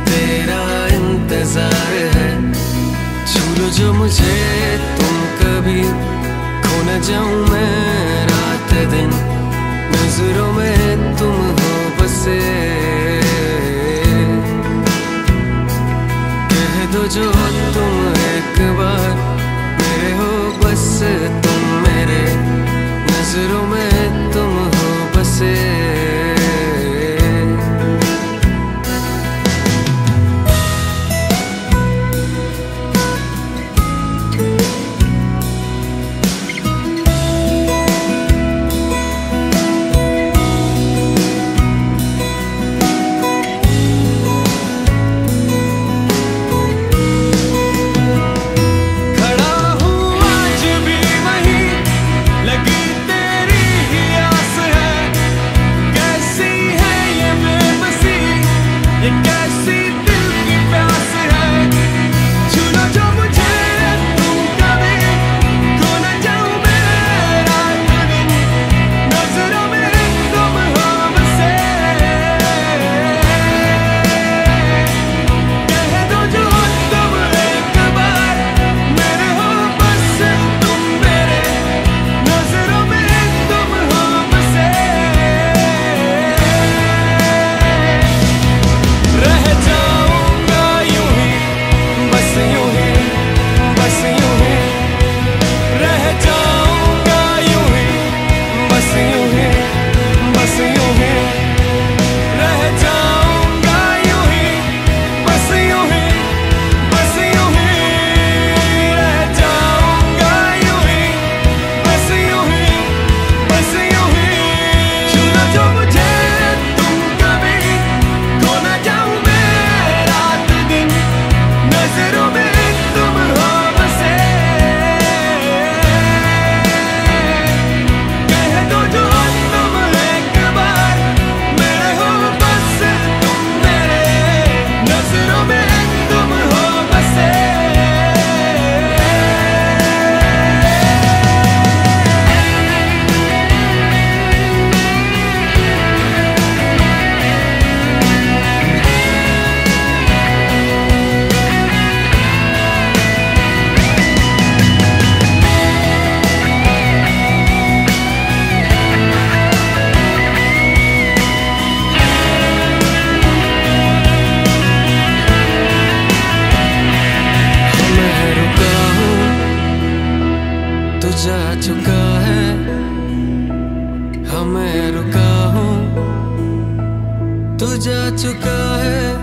तेरा इंतजार है। छू लो जो मुझे तुम, कभी खो न जाऊं मैं रात दिन, नजरों में तुम हो बसे। कह दो जो तुम एक बार मेरे हो, बस तुम मेरे, नजरों में तुम हो बसे। जा चुका है, हमें रुका हूँ, तू जा चुका है।